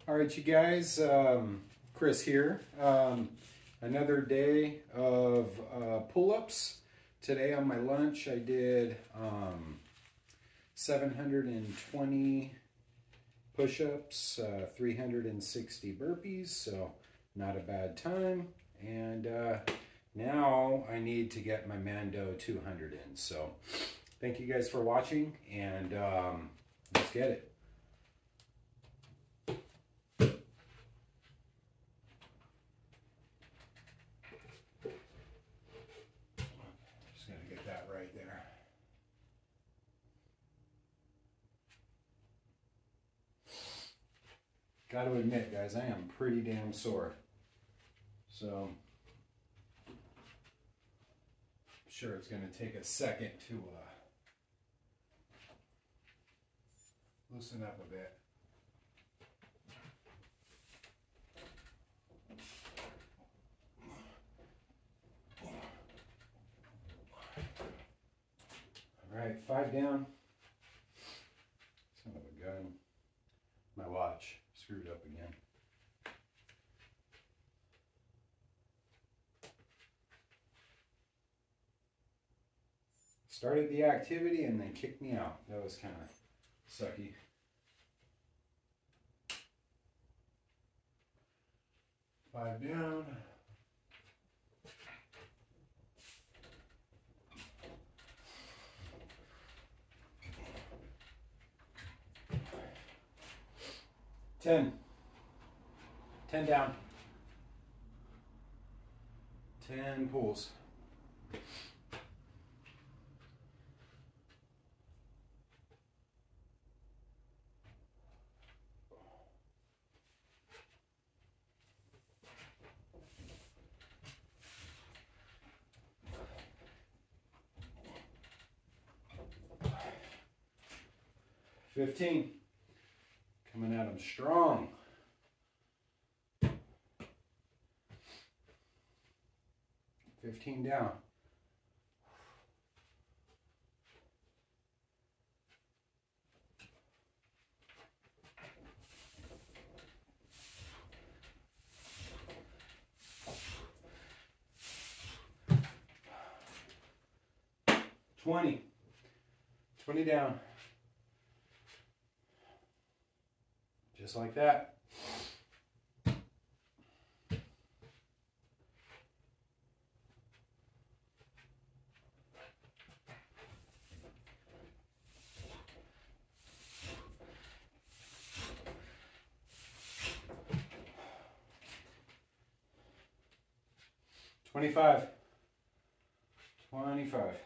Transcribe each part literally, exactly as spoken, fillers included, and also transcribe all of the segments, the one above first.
All right, you guys, um, Chris here. Um, another day of uh, pull-ups. Today on my lunch I did um, seven hundred twenty push-ups, uh, three hundred sixty burpees, so not a bad time. And uh, now I need to get my Mando two hundred in. So thank you guys for watching, and um, let's get it. Just gotta get that right there. Got to admit, guys, I am pretty damn sore. So I'm sure it's going to take a second to uh, loosen up a bit. All right, five down. Son of a gun. My watch screwed up again. Started the activity and then kicked me out. That was kind of sucky. Five down. Ten. Ten down. Ten pulls. Fifteen. Coming at them strong. Fifteen down. Twenty. Twenty down. Just like that. Twenty-five. Twenty-five.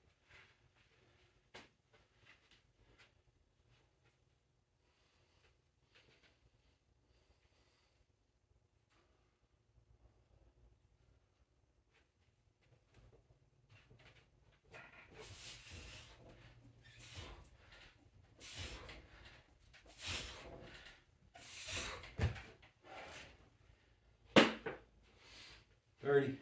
Thirty.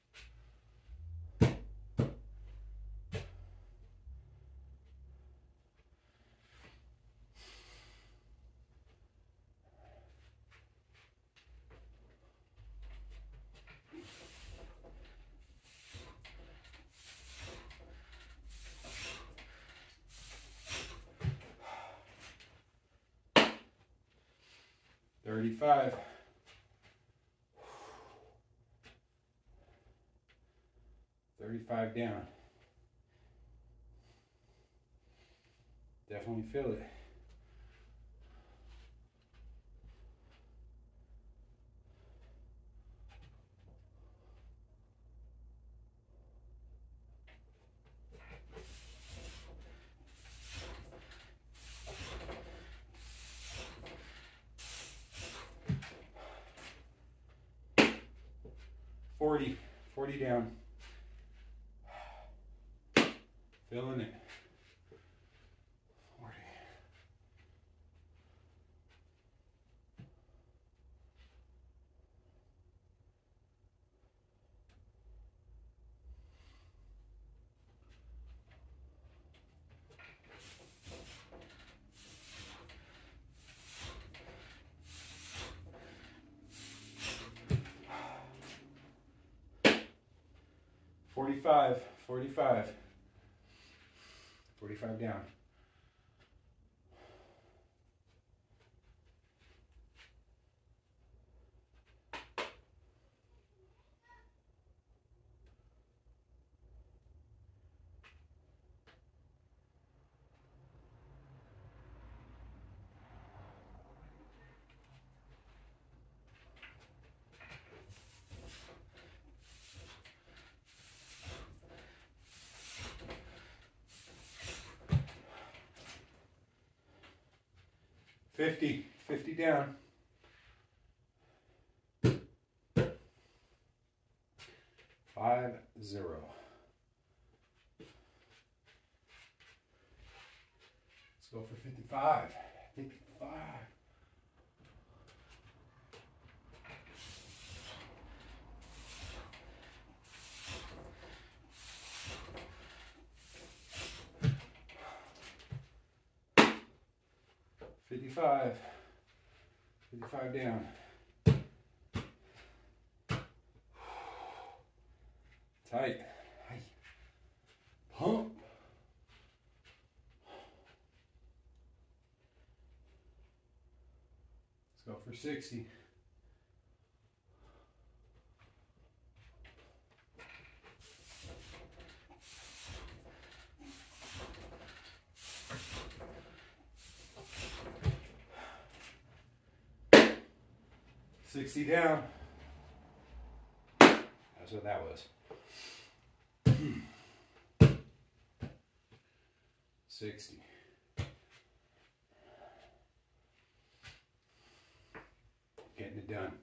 Thirty-five. Thirty-five down. Definitely feel it. Forty. Forty down. Feeling it. Forty. forty-five, forty-five. forty-five down. fifty, fifty down. Five, zero. Let's go for fifty-five. fifty-five. fifty-five. fifty-five down. Tight. Pump. Let's go for sixty. sixty down. That's what that was. sixty. Getting it done.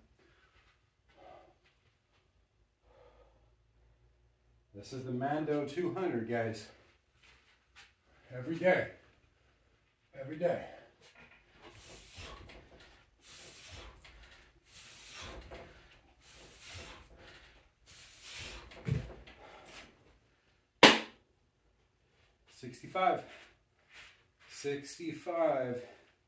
This is the Mando two hundred, guys. Every day. Every day. sixty-five. sixty-five.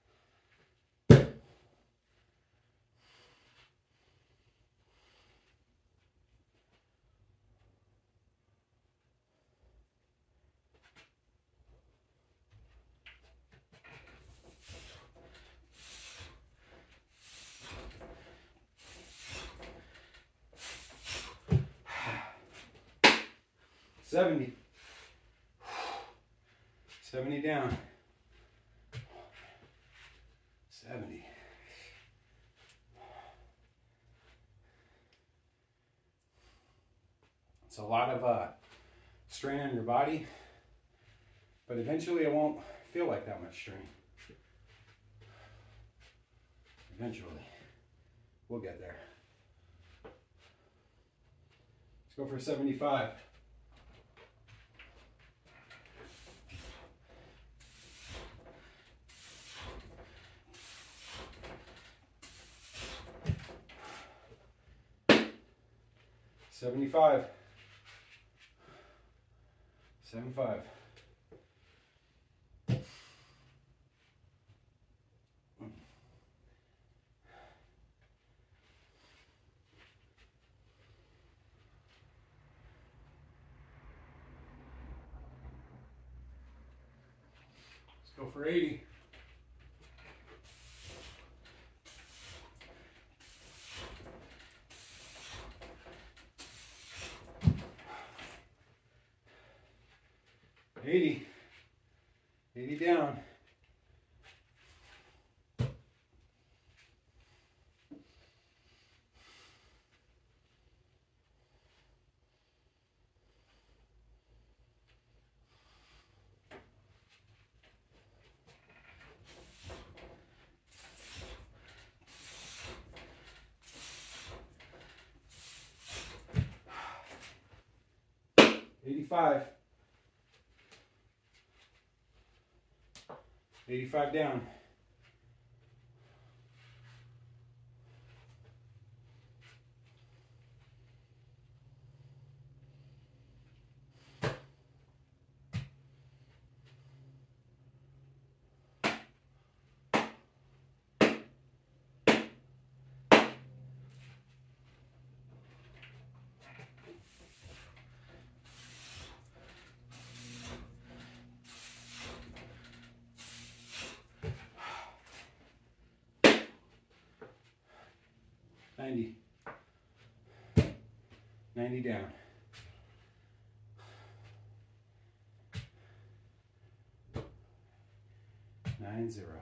seventy. seventy down. seventy. It's a lot of uh, strain on your body, but eventually it won't feel like that much strain. Eventually. We'll get there. Let's go for seventy-five. seventy-five. seventy-five. Let's go for eighty. eighty. eighty down. eighty-five. eighty-five down. ninety. ninety down. Nine zero.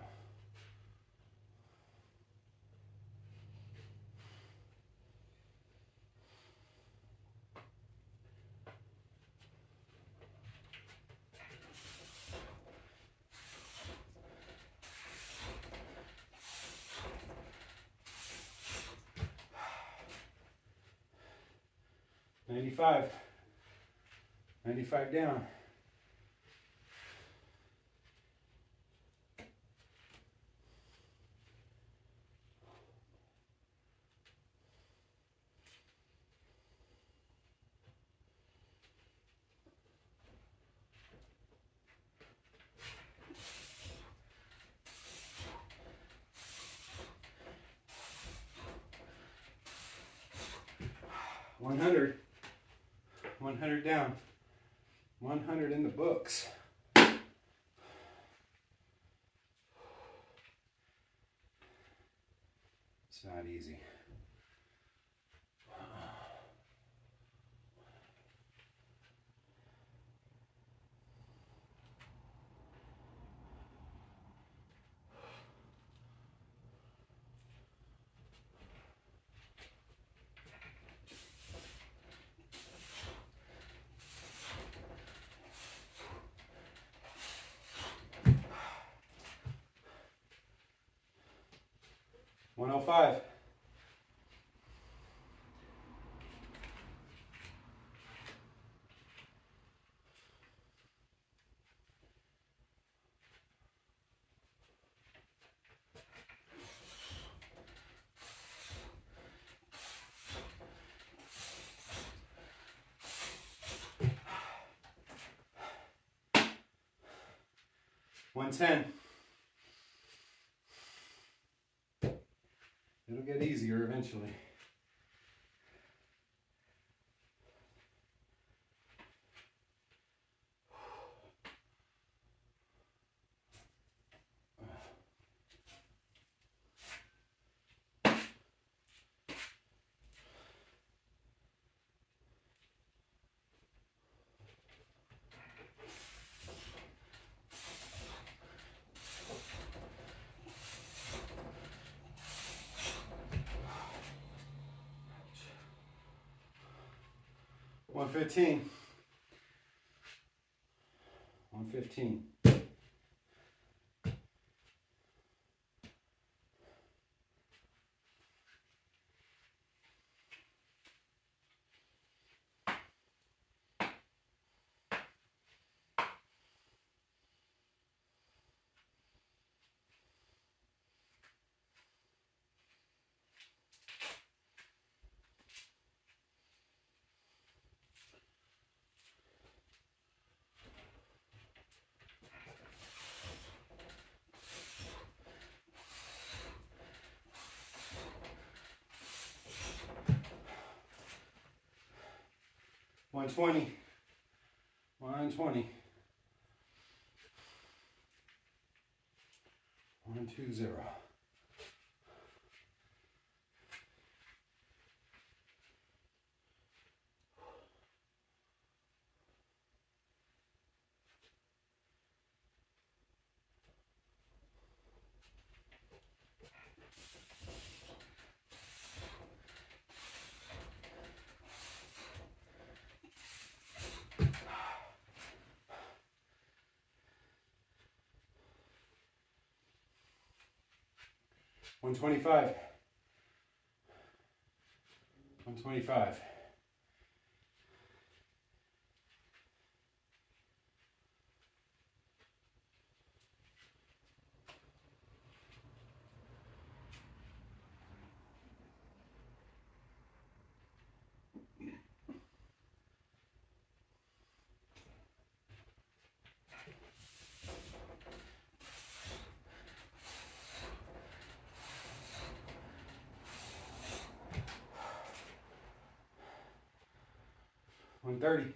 ninety-five. ninety-five down. one hundred. one hundred down. one hundred in the books. It's not easy. one oh five. one ten. It'll get easier eventually. one fifteen. one fifteen. one twenty. one twenty. one two zero. one twenty-five. one twenty-five. one thirty.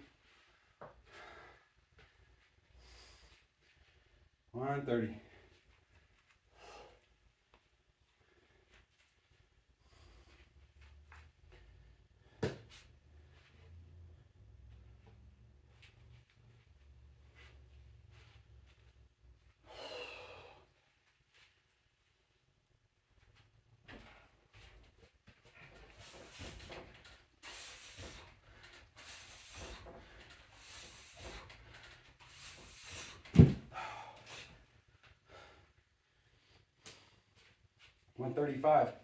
one thirty. one thirty-five.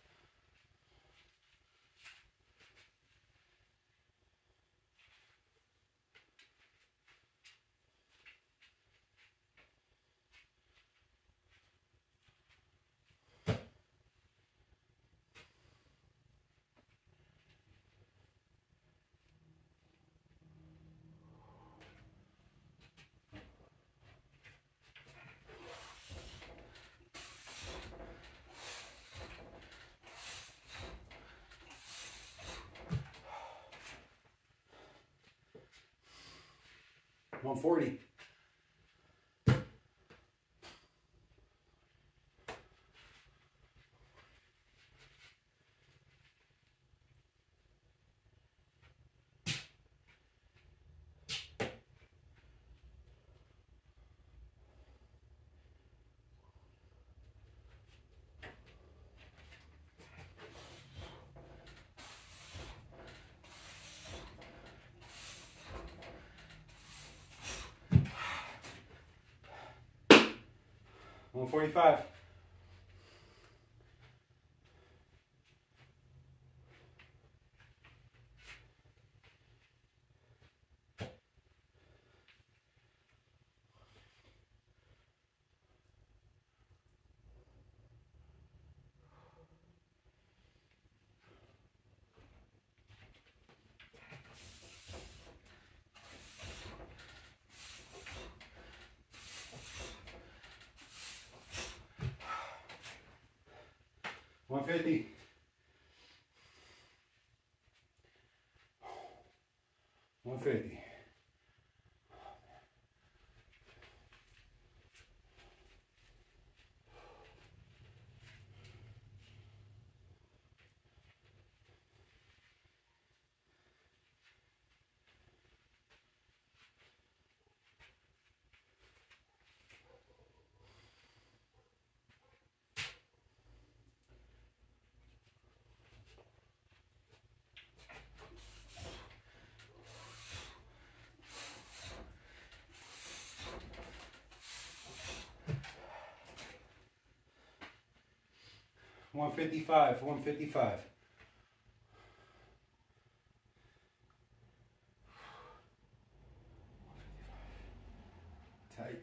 one forty. one forty-five. one fifty. one fifty. one fifty-five, one fifty-five. Tight.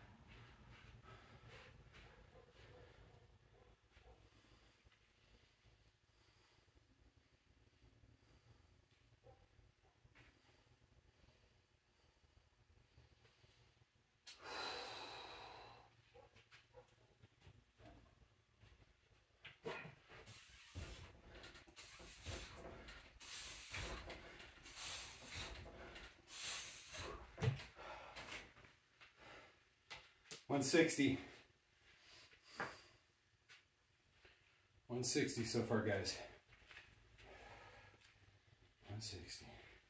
one sixty. one sixty so far, guys. one sixty.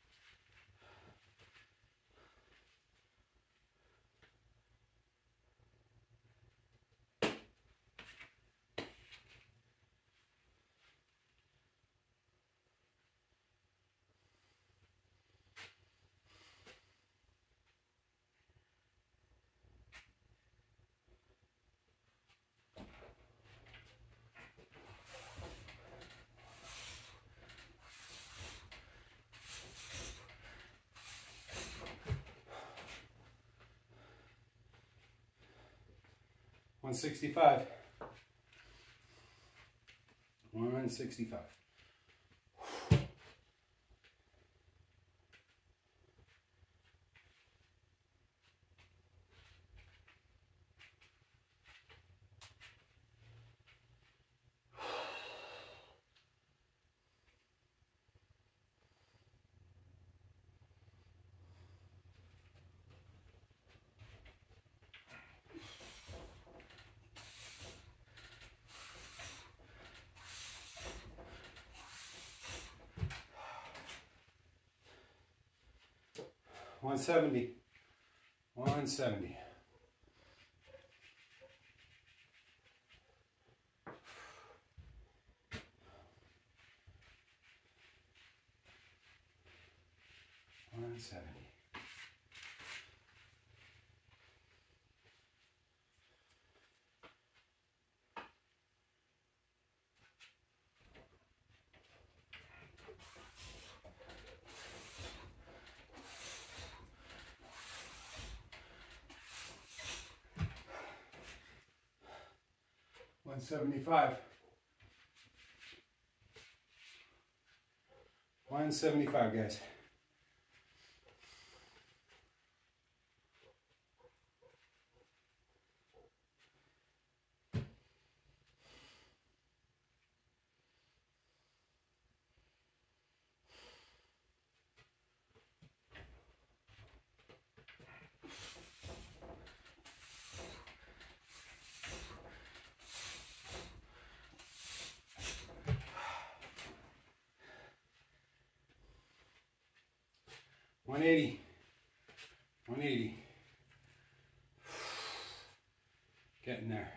one sixty-five. one sixty-five. one seventy. one seventy. one seventy. seventy-five. one seventy-five, guys. one eighty, one eighty, getting there.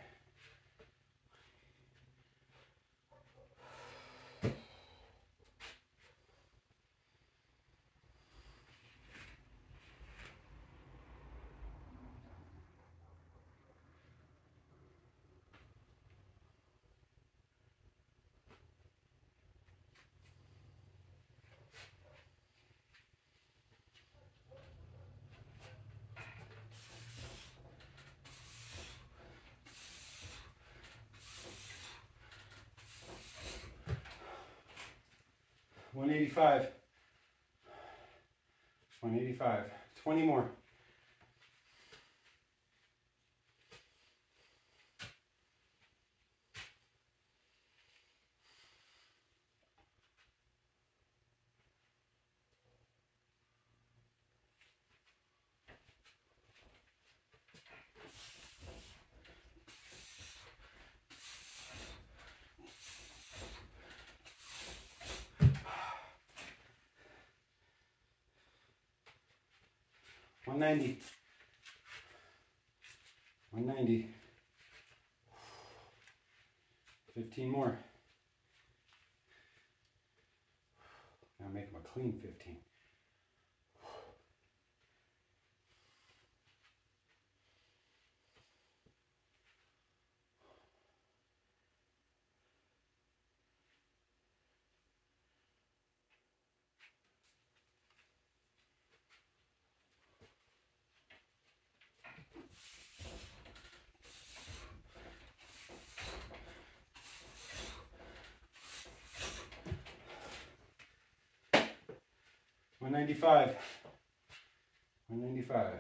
one eighty-five, one eighty-five, twenty more. one ninety, one ninety, fifteen more. Now make them a clean fifteen. one ninety-five, one ninety-five.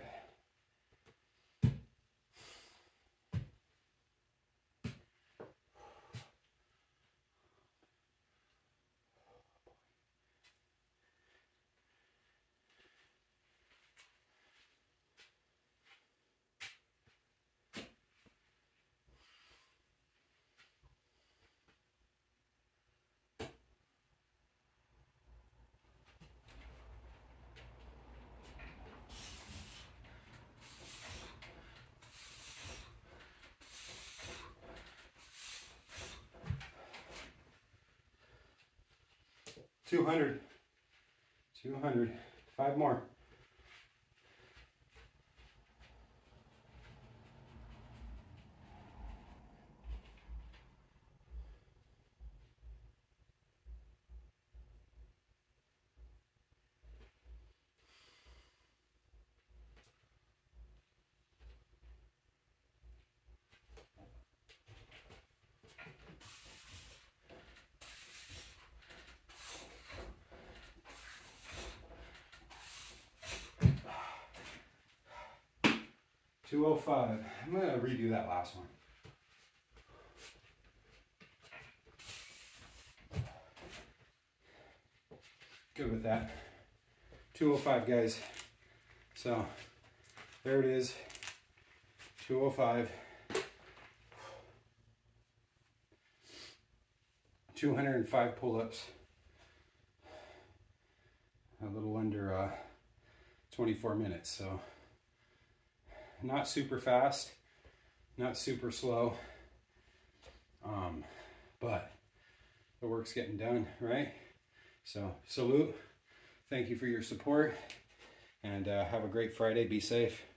two hundred, two hundred, five more. two oh five. I'm going to redo that last one. Good with that. two oh five, guys. So there it is. two oh five. two hundred five pull-ups. A little under uh, twenty-four minutes. So not super fast, not super slow, um, but the work's getting done, right? So salute, thank you for your support, and uh, have a great Friday, be safe.